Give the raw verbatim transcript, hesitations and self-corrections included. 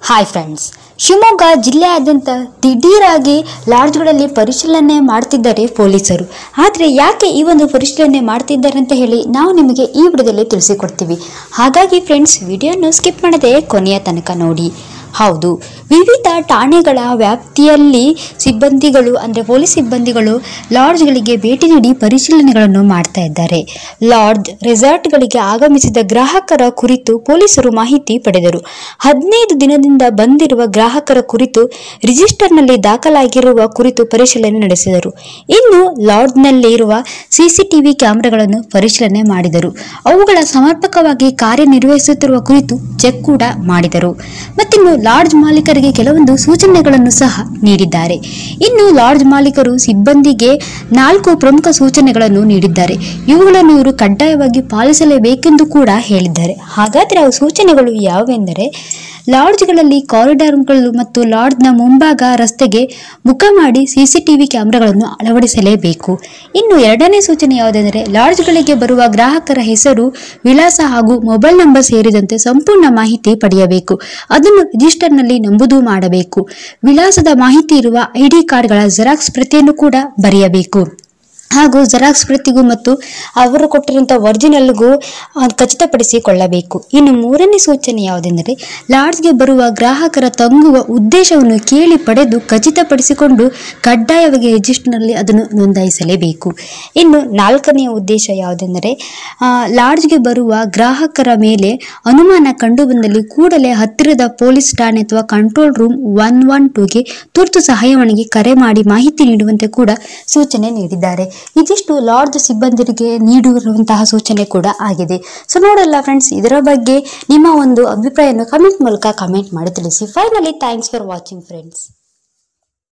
Hi friends, Shivamogga ಜಿಲ್ಲೆಯಾದ್ಯಂತ ದಿಢೀರಾಗಿ ಲಾಡ್ಜ್ಗಳಲ್ಲಿ ಪರಿಶೀಲನೆ ಮಾಡ್ತಿದ್ದಾರೆ ಪೊಲೀಸರು. ಆದರೆ ಯಾಕೆ ಈ ಒಂದು ಪರಿಶೀಲನೆ ಮಾಡ್ತಿದ್ದಾರೆ ಅಂತ ಹೇಳಿ ನಾವು ನಿಮಗೆ ಈ ವಿಡಿಯೋದಲ್ಲಿ ತಿಳಿಸಿಕೊಡ್ತೀವಿ. ಹಾಗಾಗಿ ಫ್ರೆಂಡ್ಸ್, ವಿಡಿಯೋನ ಸ್ಕಿಪ್ ಮಾಡದೆ ಕೊನೆಯ ತನಕ ನೋಡಿ. ಹೌದು, ವಿವಿಧ ಠಾಣೆಗಳ ವ್ಯಾಪ್ತಿಯಲ್ಲಿ ಸಿಬ್ಬಂದಿಗಳು ಅಂದರೆ ಪೊಲೀಸ್ ಸಿಬ್ಬಂದಿಗಳು ಲಾಡ್ಜ್ಗಳಿಗೆ ಭೇಟಿ ನೀಡಿ ಪರಿಶೀಲನೆಗಳನ್ನು ಮಾಡ್ತಾ ಇದ್ದಾರೆ. ಲಾಡ್ಜ್ ರೆಸಾರ್ಟ್ಗಳಿಗೆ ಆಗಮಿಸಿದ ಗ್ರಾಹಕರ ಕುರಿತು ಪೊಲೀಸರು ಮಾಹಿತಿ ಪಡೆದರು. ಹದಿನೈದು ದಿನದಿಂದ ಬಂದಿರುವ ಗ್ರಾಹಕರ ಕುರಿತು ರಿಜಿಸ್ಟರ್ನಲ್ಲಿ ದಾಖಲಾಗಿರುವ ಕುರಿತು ಪರಿಶೀಲನೆ ನಡೆಸಿದರು. ಇನ್ನು ಲಾಡ್ಜ್ನಲ್ಲಿ ಇರುವ ಸಿಸಿಟಿವಿ ಕ್ಯಾಮೆರಾಗಳನ್ನು ಪರಿಶೀಲನೆ ಮಾಡಿದರು. ಅವುಗಳ ಸಮರ್ಪಕವಾಗಿ ಕಾರ್ಯನಿರ್ವಹಿಸುತ್ತಿರುವ ಕುರಿತು ಚೆಕ್ ಕೂಡ ಮಾಡಿದರು. ಮತ್ತಿನ್ನು ಲಾಡ್ಜ್ ಮಾಲೀಕರಿಗೆ ಕೆಲವೊಂದು ಸೂಚನೆಗಳನ್ನು ಸಹ ನೀಡಿದ್ದಾರೆ. ಇನ್ನು ಲಾಡ್ಜ್ ಮಾಲೀಕರು ಸಿಬ್ಬಂದಿಗೆ ನಾಲ್ಕು ಪ್ರಮುಖ ಸೂಚನೆಗಳನ್ನು ನೀಡಿದ್ದಾರೆ. ಇವುಗಳನ್ನು ಇವರು ಕಡ್ಡಾಯವಾಗಿ ಪಾಲಿಸಲೇಬೇಕೆಂದು ಕೂಡ ಹೇಳಿದ್ದಾರೆ. ಹಾಗಾದರೆ ಆ ಸೂಚನೆಗಳು ಯಾವುವೆಂದರೆ, ಲಾಡ್ಜ್ಗಳಲ್ಲಿ ಕಾರಿಡಾರ್ಗಳು ಮತ್ತು ಲಾಡ್ಜ್ನ ಮುಂಭಾಗ ರಸ್ತೆಗೆ ಮುಖ ಮಾಡಿ ಸಿಸಿಟಿವಿ ಕ್ಯಾಮೆರಾಗಳನ್ನು ಅಳವಡಿಸಲೇಬೇಕು. ಇನ್ನು ಎರಡನೇ ಸೂಚನೆ ಯಾವುದೆಂದರೆ, ಲಾಡ್ಜ್ಗಳಿಗೆ ಬರುವ ಗ್ರಾಹಕರ ಹೆಸರು, ವಿಳಾಸ ಹಾಗೂ ಮೊಬೈಲ್ ನಂಬರ್ ಸೇರಿದಂತೆ ಸಂಪೂರ್ಣ ಮಾಹಿತಿ ಪಡೆಯಬೇಕು. ಅದನ್ನು ರಿಜಿಸ್ಟರ್ನಲ್ಲಿ ನಮೂದು ಮಾಡಬೇಕು. ವಿಳಾಸದ ಮಾಹಿತಿ ಇರುವ ಐಡಿ ಕಾರ್ಡ್ಗಳ ಜೆರಾಕ್ಸ್ ಪ್ರತಿಯನ್ನು ಕೂಡ ಬರೆಯಬೇಕು. ಹಾಗೂ ಜೆರಾಕ್ಸ್ ಪ್ರತಿಗೂ ಮತ್ತು ಅವರು ಕೊಟ್ಟಿರುವಂತಹ ಒರಿಜಿನಲ್ಗೂ ಖಚಿತಪಡಿಸಿಕೊಳ್ಳಬೇಕು. ಇನ್ನು ಮೂರನೇ ಸೂಚನೆ ಯಾವುದೆಂದರೆ, ಲಾಡ್ಜ್ಗೆ ಬರುವ ಗ್ರಾಹಕರ ತಂಗುವ ಉದ್ದೇಶವನ್ನು ಕೇಳಿ ಪಡೆದು ಖಚಿತಪಡಿಸಿಕೊಂಡು ಕಡ್ಡಾಯವಾಗಿ ರಿಜಿಸ್ಟರ್ನಲ್ಲಿ ಅದನ್ನು ನೋಂದಾಯಿಸಲೇಬೇಕು. ಇನ್ನು ನಾಲ್ಕನೆಯ ಉದ್ದೇಶ ಯಾವುದೆಂದರೆ, ಲಾಡ್ಜ್ಗೆ ಬರುವ ಗ್ರಾಹಕರ ಮೇಲೆ ಅನುಮಾನ ಕಂಡುಬಂದಲ್ಲಿ ಕೂಡಲೇ ಹತ್ತಿರದ ಪೊಲೀಸ್ ಠಾಣೆ ಅಥವಾ ಕಂಟ್ರೋಲ್ ರೂಮ್ ಒನ್ ಒನ್ ಟೂಗೆ ತುರ್ತು ಸಹಾಯವಾಣಿಗೆ ಕರೆ ಮಾಡಿ ಮಾಹಿತಿ ನೀಡುವಂತೆ ಕೂಡ ಸೂಚನೆ ನೀಡಿದ್ದಾರೆ. ಇದಿಷ್ಟು ಲಾಡ್ಜ್ ಸಿಬ್ಬಂದಿಗೆ ನೀಡಿರುವಂತಹ ಸೂಚನೆ ಕೂಡ ಆಗಿದೆ. ಸೊ ನೋಡಲ್ಲ ಫ್ರೆಂಡ್ಸ್, ಇದರ ಬಗ್ಗೆ ನಿಮ್ಮ ಒಂದು ಅಭಿಪ್ರಾಯವನ್ನು ಕಮೆಂಟ್ ಮೂಲಕ ಕಮೆಂಟ್ ಮಾಡಿ ತಿಳಿಸಿ. Finally, thanks for watching friends.